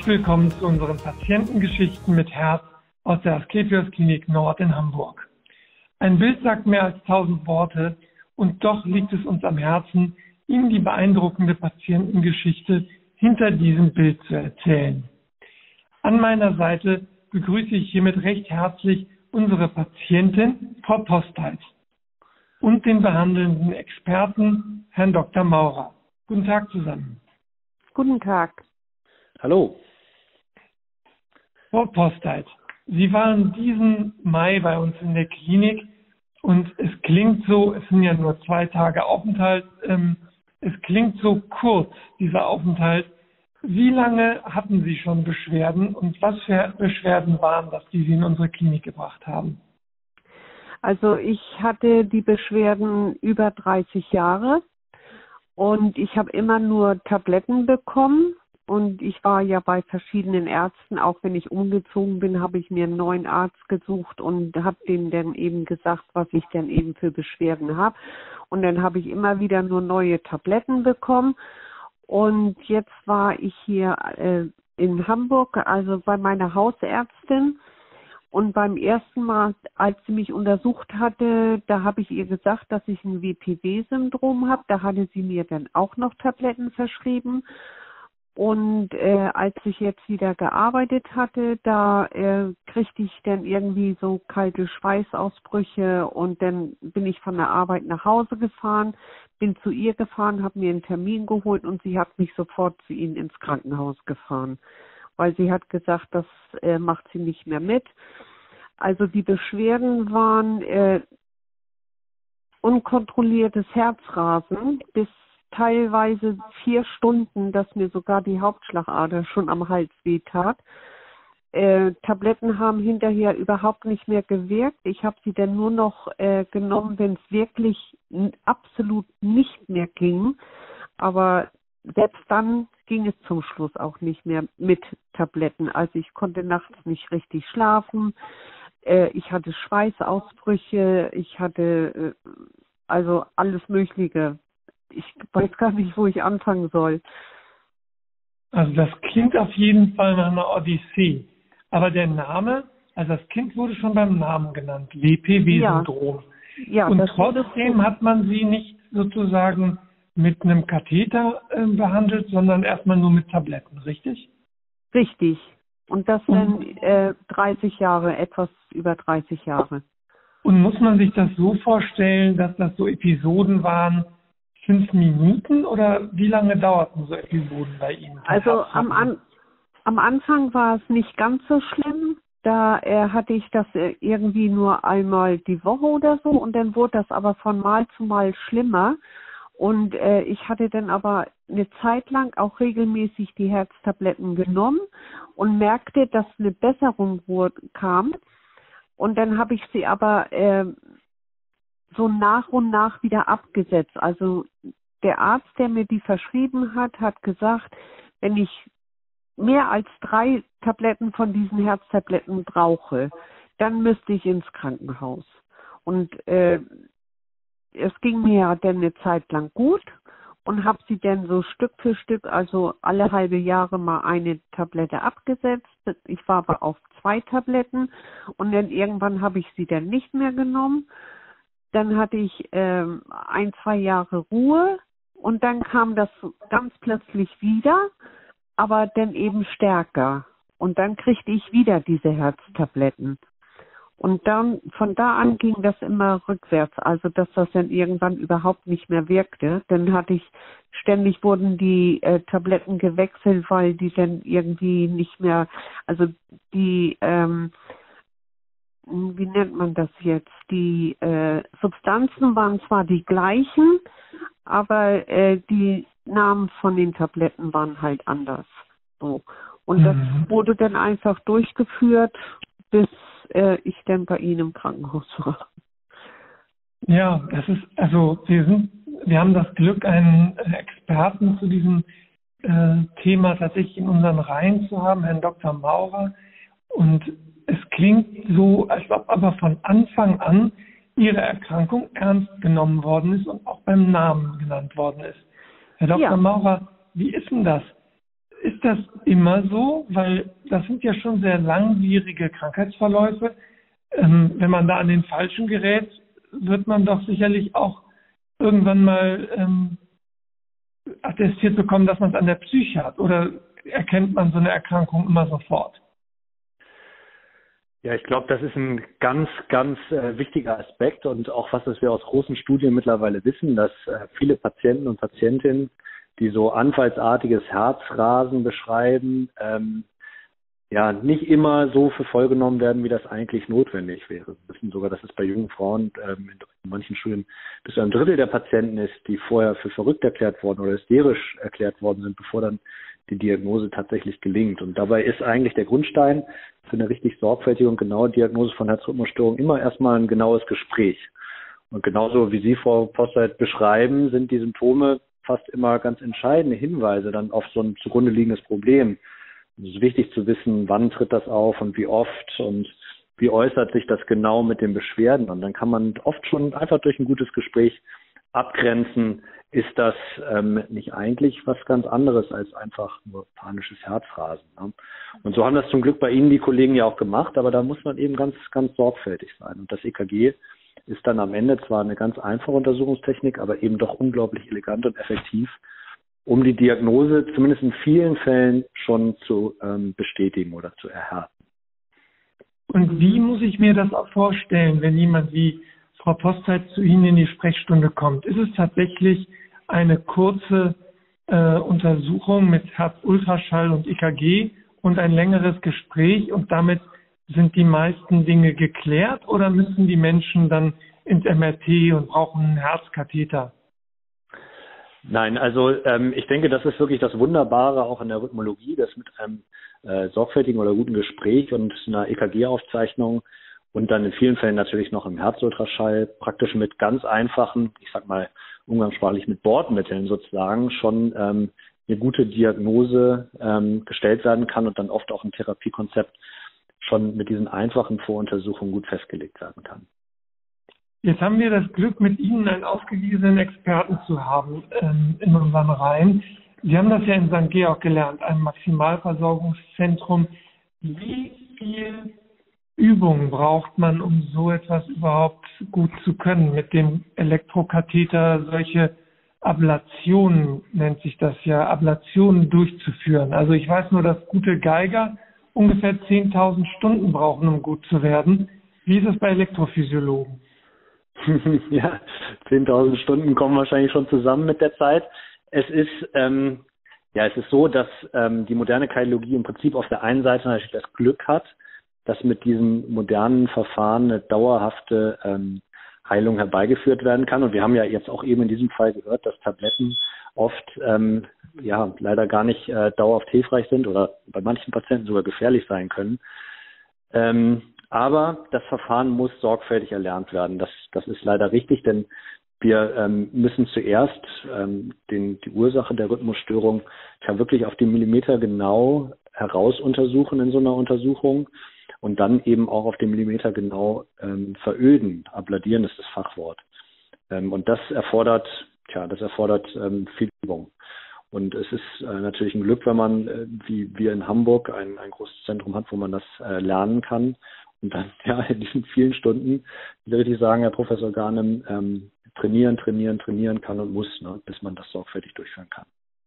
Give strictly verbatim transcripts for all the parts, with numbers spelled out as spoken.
Herzlich willkommen zu unseren Patientengeschichten mit Herz aus der Asklepios Klinik Nord in Hamburg. Ein Bild sagt mehr als tausend Worte und doch liegt es uns am Herzen, Ihnen die beeindruckende Patientengeschichte hinter diesem Bild zu erzählen. An meiner Seite begrüße ich hiermit recht herzlich unsere Patientin, Frau Posteit, und den behandelnden Experten, Herrn Doktor Maurer. Guten Tag zusammen. Guten Tag. Hallo. Frau Posteit, Sie waren diesen Mai bei uns in der Klinik und es klingt so, es sind ja nur zwei Tage Aufenthalt, ähm, es klingt so kurz, dieser Aufenthalt. Wie lange hatten Sie schon Beschwerden und was für Beschwerden waren das, die Sie in unsere Klinik gebracht haben? Also ich hatte die Beschwerden über dreißig Jahre und ich habe immer nur Tabletten bekommen und ich war ja bei verschiedenen Ärzten, auch wenn ich umgezogen bin, habe ich mir einen neuen Arzt gesucht und habe denen dann eben gesagt, was ich denn eben für Beschwerden habe. Und dann habe ich immer wieder nur neue Tabletten bekommen. Und jetzt war ich hier äh, in Hamburg, also bei meiner Hausärztin. Und beim ersten Mal, als sie mich untersucht hatte, da habe ich ihr gesagt, dass ich ein W P W-Syndrom habe. Da hatte sie mir dann auch noch Tabletten verschrieben. Und äh, als ich jetzt wieder gearbeitet hatte, da äh, kriegte ich dann irgendwie so kalte Schweißausbrüche und dann bin ich von der Arbeit nach Hause gefahren, bin zu ihr gefahren, habe mir einen Termin geholt und sie hat mich sofort zu ihnen ins Krankenhaus gefahren, weil sie hat gesagt, das äh, macht sie nicht mehr mit. Also die Beschwerden waren äh, unkontrolliertes Herzrasen bis teilweise vier Stunden, dass mir sogar die Hauptschlagader schon am Hals wehtat. Äh, Tabletten haben hinterher überhaupt nicht mehr gewirkt. Ich habe sie dann nur noch äh, genommen, wenn es wirklich n- absolut nicht mehr ging. Aber selbst dann ging es zum Schluss auch nicht mehr mit Tabletten. Also ich konnte nachts nicht richtig schlafen. Äh, ich hatte Schweißausbrüche. Ich hatte äh, also alles Mögliche. Ich weiß gar nicht, wo ich anfangen soll. Also das klingt auf jeden Fall nach einer Odyssee. Aber der Name, also das Kind wurde schon beim Namen genannt, W P W-Syndrom. Ja, ja, und das trotzdem wurde... hat man sie nicht sozusagen mit einem Katheter äh, behandelt, sondern erstmal nur mit Tabletten, richtig? Richtig. Und das Und, dann äh, dreißig Jahre, etwas über dreißig Jahre. Und muss man sich das so vorstellen, dass das so Episoden waren, fünf Minuten oder wie lange dauerten so Episoden bei Ihnen? Also am, an, am Anfang war es nicht ganz so schlimm. Da äh, hatte ich das äh, irgendwie nur einmal die Woche oder so und dann wurde das aber von Mal zu Mal schlimmer. Und äh, ich hatte dann aber eine Zeit lang auch regelmäßig die Herztabletten genommen und merkte, dass eine Besserung wurde, kam. Und dann habe ich sie aber äh, so nach und nach wieder abgesetzt. Also der Arzt, der mir die verschrieben hat, hat gesagt, wenn ich mehr als drei Tabletten von diesen Herztabletten brauche, dann müsste ich ins Krankenhaus. Und äh, es ging mir ja dann eine Zeit lang gut und habe sie dann so Stück für Stück, also alle halbe Jahre mal eine Tablette abgesetzt. Ich war aber auf zwei Tabletten und dann irgendwann habe ich sie dann nicht mehr genommen. Dann hatte ich ähm, ein, zwei Jahre Ruhe und dann kam das ganz plötzlich wieder, aber dann eben stärker. Und dann kriegte ich wieder diese Herztabletten. Und dann, von da an ging das immer rückwärts, also dass das dann irgendwann überhaupt nicht mehr wirkte. Dann hatte ich, ständig wurden die äh, Tabletten gewechselt, weil die dann irgendwie nicht mehr, also die, ähm, wie nennt man das jetzt? Die äh, Substanzen waren zwar die gleichen, aber äh, die Namen von den Tabletten waren halt anders. So. Und das Mhm. wurde dann einfach durchgeführt, bis äh, ich dann bei Ihnen im Krankenhaus war. Ja, das ist, also wir sind, wir haben das Glück, einen Experten zu diesem äh, Thema tatsächlich in unseren Reihen zu haben, Herrn Doktor Maurer. Und es klingt so, als ob aber von Anfang an Ihre Erkrankung ernst genommen worden ist und auch beim Namen genannt worden ist. Herr Doktor Ja. Maurer, wie ist denn das? ist das immer so? Weil das sind ja schon sehr langwierige Krankheitsverläufe. Ähm, wenn man da an den Falschen gerät, wird man doch sicherlich auch irgendwann mal ähm, attestiert bekommen, dass man es an der Psyche hat. Oder erkennt man so eine Erkrankung immer sofort? Ja, ich glaube, das ist ein ganz, ganz äh, wichtiger Aspekt und auch was, das wir aus großen Studien mittlerweile wissen, dass äh, viele Patienten und Patientinnen, die so anfallsartiges Herzrasen beschreiben, ähm, ja, nicht immer so für voll genommen werden, wie das eigentlich notwendig wäre. Wir wissen sogar, dass es bei jungen Frauen ähm, in manchen Studien bis zu einem Drittel der Patienten ist, die vorher für verrückt erklärt worden oder hysterisch erklärt worden sind, bevor dann die Diagnose tatsächlich gelingt. Und dabei ist eigentlich der Grundstein für eine richtig sorgfältige und genaue Diagnose von Herzrhythmusstörung immer erstmal ein genaues Gespräch. Und genauso wie Sie, Frau Posteit, beschreiben, sind die Symptome fast immer ganz entscheidende Hinweise dann auf so ein zugrunde liegendes Problem. Es ist wichtig zu wissen, wann tritt das auf und wie oft und wie äußert sich das genau mit den Beschwerden. Und dann kann man oft schon einfach durch ein gutes Gespräch abgrenzen, ist das ähm, nicht eigentlich was ganz anderes als einfach nur panisches Herzrasen. Ne? Und so haben das zum Glück bei Ihnen die Kollegen ja auch gemacht, aber da muss man eben ganz, ganz sorgfältig sein. Und das E K G ist dann am Ende zwar eine ganz einfache Untersuchungstechnik, aber eben doch unglaublich elegant und effektiv, um die Diagnose zumindest in vielen Fällen schon zu ähm, bestätigen oder zu erhärten. Und wie muss ich mir das auch vorstellen, wenn jemand wie Frau Posteit zu Ihnen in die Sprechstunde kommt? Ist es tatsächlich eine kurze äh, Untersuchung mit Herzultraschall und E K G und ein längeres Gespräch und damit sind die meisten Dinge geklärt oder müssen die Menschen dann ins M R T und brauchen einen Herzkatheter? Nein, also ähm, ich denke, das ist wirklich das Wunderbare auch in der Rhythmologie, dass mit einem äh, sorgfältigen oder guten Gespräch und einer E K G-Aufzeichnung und dann in vielen Fällen natürlich noch im Herzultraschall praktisch mit ganz einfachen, ich sag mal umgangssprachlich mit Bordmitteln sozusagen schon ähm, eine gute Diagnose ähm, gestellt werden kann und dann oft auch ein Therapiekonzept schon mit diesen einfachen Voruntersuchungen gut festgelegt werden kann. Jetzt haben wir das Glück, mit Ihnen einen ausgewiesenen Experten zu haben ähm, in unseren Reihen. Sie haben das ja in Sankt Georg gelernt, einem Maximalversorgungszentrum. Wie viel Übung braucht man, um so etwas überhaupt gut zu können? Mit dem Elektrokatheter solche Ablationen, nennt sich das ja, Ablationen durchzuführen. Also ich weiß nur, dass gute Geiger ungefähr zehntausend Stunden brauchen, um gut zu werden. Wie ist es bei Elektrophysiologen? Ja, zehntausend Stunden kommen wahrscheinlich schon zusammen mit der Zeit. Es ist, ähm, ja, es ist so, dass ähm, die moderne Kardiologie im Prinzip auf der einen Seite natürlich das Glück hat, dass mit diesen modernen Verfahren eine dauerhafte ähm, Heilung herbeigeführt werden kann. Und wir haben ja jetzt auch eben in diesem Fall gehört, dass Tabletten oft ähm, ja leider gar nicht äh, dauerhaft hilfreich sind oder bei manchen Patienten sogar gefährlich sein können. Ähm, aber das Verfahren muss sorgfältig erlernt werden. Das, das ist leider richtig, denn wir ähm, müssen zuerst ähm, den, die Ursache der Rhythmusstörung ja wirklich auf die Millimeter genau herausuntersuchen in so einer Untersuchung und dann eben auch auf den Millimeter genau ähm, veröden. Abladieren ist das Fachwort. Ähm, und das erfordert, tja, das erfordert ähm, viel Übung. Und es ist äh, natürlich ein Glück, wenn man, äh, wie wir in Hamburg, ein, ein großes Zentrum hat, wo man das äh, lernen kann. Und dann ja in diesen vielen Stunden, wie würde ich sagen, Herr Professor Garnem, ähm, trainieren, trainieren, trainieren kann und muss, ne, bis man das sorgfältig durchführen kann.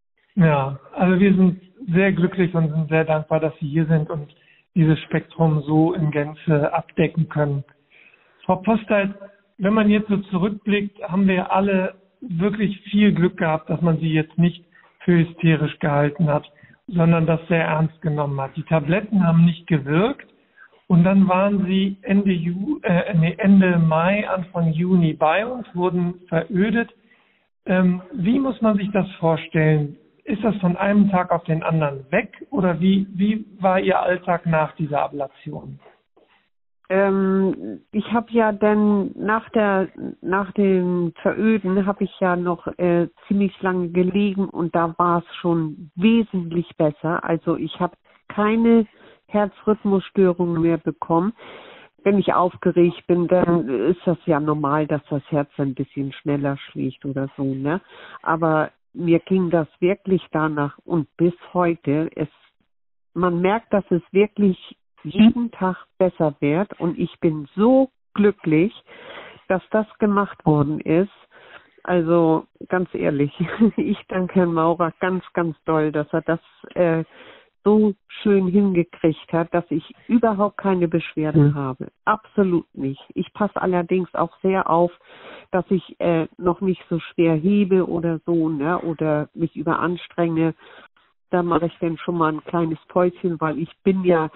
Ja, also wir sind sehr glücklich und sind sehr dankbar, dass Sie hier sind und dieses Spektrum so in Gänze abdecken können. Frau Posteit, wenn man jetzt so zurückblickt, haben wir alle wirklich viel Glück gehabt, dass man Sie jetzt nicht für hysterisch gehalten hat, sondern das sehr ernst genommen hat. Die Tabletten haben nicht gewirkt. Und dann waren Sie Ende, Ju, äh, nee, Ende Mai, Anfang Juni bei uns, wurden verödet. Ähm, wie muss man sich das vorstellen? Ist das von einem Tag auf den anderen weg oder wie, wie war Ihr Alltag nach dieser Ablation? Ähm, ich habe ja dann nach der nach dem Veröden habe ich ja noch äh, ziemlich lange gelegen und da war es schon wesentlich besser. Also ich habe keine Herzrhythmusstörungen mehr bekommen. Wenn ich aufgeregt bin, dann ist das ja normal, dass das Herz ein bisschen schneller schlägt oder so, ne? Aber mir ging das wirklich danach und bis heute, es, man merkt, dass es wirklich jeden Tag besser wird und ich bin so glücklich, dass das gemacht worden ist. Also ganz ehrlich, ich danke Herrn Maurer ganz, ganz doll, dass er das äh, so schön hingekriegt hat, dass ich überhaupt keine Beschwerden mhm. habe. Absolut nicht. Ich passe allerdings auch sehr auf, dass ich äh, noch nicht so schwer hebe oder so, ne, oder mich überanstrenge. Da mache ich dann schon mal ein kleines Päuschen, weil ich bin ja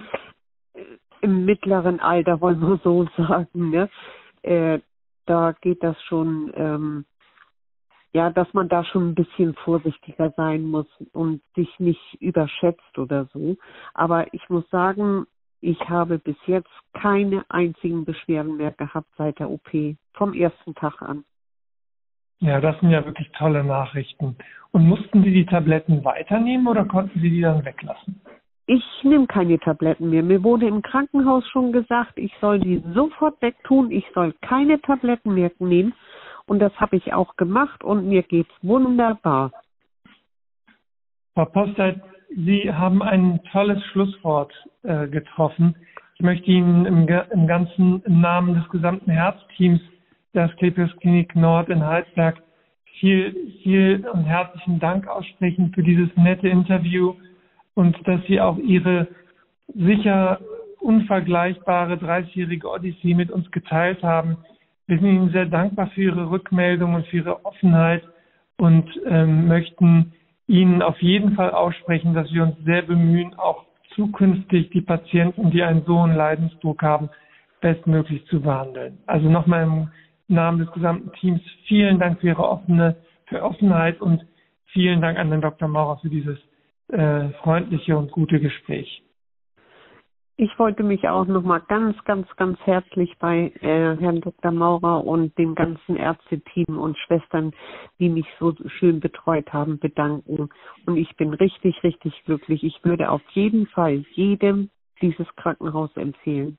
im mittleren Alter, wollen wir so sagen, ne? Äh, da geht das schon, ähm, ja, dass man da schon ein bisschen vorsichtiger sein muss und sich nicht überschätzt oder so. Aber ich muss sagen, ich habe bis jetzt keine einzigen Beschwerden mehr gehabt seit der O P, vom ersten Tag an. Ja, das sind ja wirklich tolle Nachrichten. Und mussten Sie die Tabletten weiternehmen oder konnten Sie die dann weglassen? Ich nehme keine Tabletten mehr. Mir wurde im Krankenhaus schon gesagt, ich soll die sofort wegtun, ich soll keine Tabletten mehr nehmen. Und das habe ich auch gemacht und mir geht's wunderbar. Frau Posteit, Sie haben ein tolles Schlusswort äh, getroffen. Ich möchte Ihnen im, im ganzen im Namen des gesamten Herzteams der Asklepios Klinik Nord in Heilsberg viel, viel und herzlichen Dank aussprechen für dieses nette Interview und dass Sie auch Ihre sicher unvergleichbare dreißigjährige Odyssee mit uns geteilt haben. Wir sind Ihnen sehr dankbar für Ihre Rückmeldung und für Ihre Offenheit und ähm, möchten Ihnen auf jeden Fall aussprechen, dass wir uns sehr bemühen, auch zukünftig die Patienten, die einen so hohen Leidensdruck haben, bestmöglich zu behandeln. Also nochmal im Namen des gesamten Teams vielen Dank für Ihre offene, für Offenheit und vielen Dank an den Doktor Maurer für dieses äh, freundliche und gute Gespräch. Ich wollte mich auch nochmal ganz, ganz, ganz herzlich bei äh, Herrn Doktor Maurer und dem ganzen Ärzteteam und Schwestern, die mich so schön betreut haben, bedanken. Und ich bin richtig, richtig glücklich. Ich würde auf jeden Fall jedem dieses Krankenhaus empfehlen.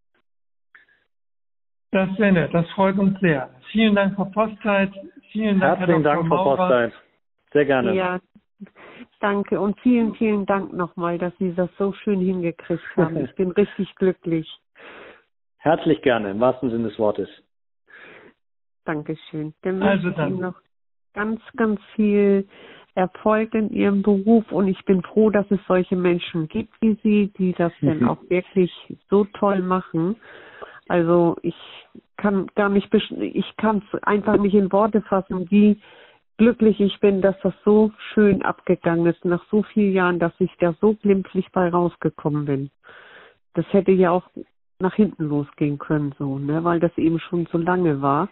Das wäre nett, das freut uns sehr. Vielen Dank, Frau Posteit. Vielen Dank, Herzlichen Herr Doktor Dank, Maurer. Frau Posteit. Sehr gerne. Ja, danke und vielen, vielen Dank nochmal, dass Sie das so schön hingekriegt haben. Ich bin richtig glücklich. Herzlich gerne, im wahrsten Sinne des Wortes. Dankeschön. Dann Also wünsche ich dann. Ihnen noch ganz, ganz viel Erfolg in Ihrem Beruf und ich bin froh, dass es solche Menschen gibt wie Sie, die das Mhm. dann auch wirklich so toll machen. Also ich kann gar nicht, ich kann es einfach nicht in Worte fassen, wie glücklich ich bin, dass das so schön abgegangen ist, nach so vielen Jahren, dass ich da so glimpflich bei rausgekommen bin. Das hätte ja auch nach hinten losgehen können, so, ne, weil das eben schon so lange war.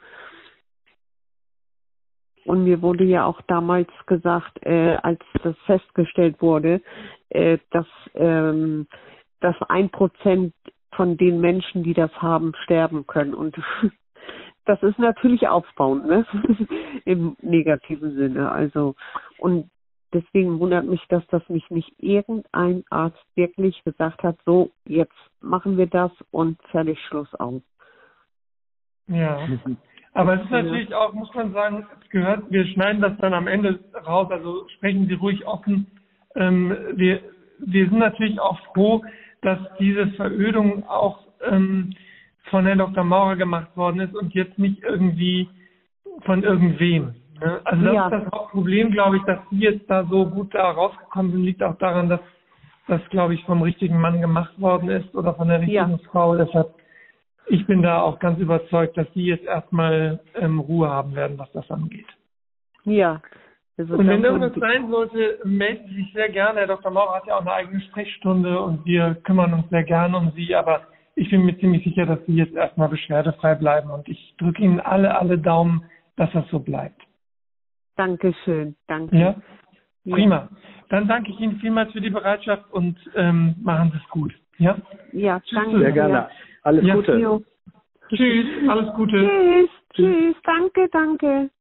Und mir wurde ja auch damals gesagt, äh, als das festgestellt wurde, äh, dass, ähm, dass ein Prozent von den Menschen, die das haben, sterben können. Und das ist natürlich aufbauend, ne? Im negativen Sinne. Also, und deswegen wundert mich, dass das mich nicht irgendein Arzt wirklich gesagt hat, so, jetzt machen wir das und fertig, Schluss aus. Ja, aber es ist natürlich auch, muss man sagen, es gehört, wir schneiden das dann am Ende raus, also sprechen Sie ruhig offen. Ähm, wir, wir sind natürlich auch froh, dass diese Verödung auch ähm, von Herrn Doktor Maurer gemacht worden ist und jetzt nicht irgendwie von irgendwem. Ne? Also das Ja. ist das Hauptproblem, glaube ich, dass Sie jetzt da so gut da rausgekommen sind, liegt auch daran, dass das, glaube ich, vom richtigen Mann gemacht worden ist oder von der richtigen Ja. Frau. Deshalb, ich bin da auch ganz überzeugt, dass Sie jetzt erstmal ähm, Ruhe haben werden, was das angeht. Ja. Also und wenn dann- irgendwas sein sollte, melden Sie sich sehr gerne. Herr Doktor Maurer hat ja auch eine eigene Sprechstunde und wir kümmern uns sehr gerne um Sie, aber ich bin mir ziemlich sicher, dass Sie jetzt erstmal beschwerdefrei bleiben und ich drücke Ihnen alle, alle Daumen, dass das so bleibt. Dankeschön, danke. Ja? Prima. Dann danke ich Ihnen vielmals für die Bereitschaft und ähm, machen Sie es gut. Ja? Ja, Tschüss. danke. Sehr gerne. Alles Ja. Gute. Jo. Tschüss, alles Gute. Tschüss, tschüss, danke, danke.